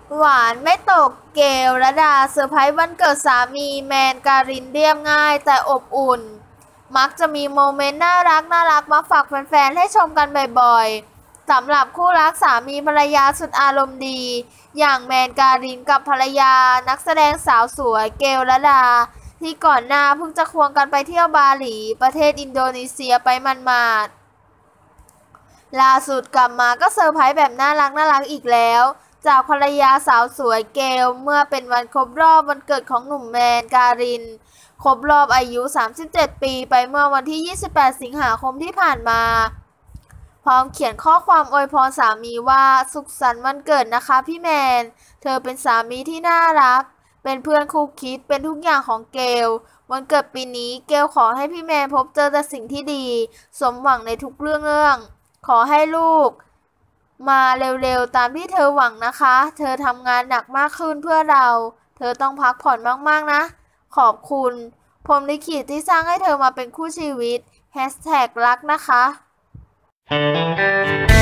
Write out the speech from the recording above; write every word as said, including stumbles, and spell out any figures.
หวานไม่ตกเกลระดาเซอร์ไพรส์วันเกิดสามีแมนการินเรียบง่ายแต่อบอุ่นมักจะมีโมเมนต์น่ารักน่ารักมาฝากแฟนๆให้ชมกันบ่อยๆสำหรับคู่รักสามีภรรยาสุดอารมณ์ดีอย่างแมนการินกับภรรยานักแสดงสาวสวยเกลระดาที่ก่อนหน้าเพิ่งจะควงกันไปเที่ยวบาหลีประเทศอินโดนีเซียไปหมาดๆล่าสุดกลับมาก็เซอร์ไพรส์แบบน่ารักน่ารักอีกแล้วจากภรรยาสาวสวยเกลเมื่อเป็นวันครบรอบวันเกิดของหนุ่มแมนการินครบรอบอายุสามสิบเจ็ดปีไปเมื่อวันที่ยี่สิบแปดสิงหาคมที่ผ่านมาพร้อมเขียนข้อความอวยพรสามีว่าสุขสันต์วันเกิดนะคะพี่แมนเธอเป็นสามีที่น่ารักเป็นเพื่อนคู่คิดเป็นทุกอย่างของเกลวันเกิดปีนี้เกลขอให้พี่แมนพบเจอแต่สิ่งที่ดีสมหวังในทุกเรื่องเรื่องขอให้ลูกมาเร็วๆตามที่เธอหวังนะคะเธอทำงานหนักมากขึ้นเพื่อเราเธอต้องพักผ่อนมากๆนะขอบคุณพรหมลิขิตที่สร้างให้เธอมาเป็นคู่ชีวิตแฮชแท็กรักนะคะ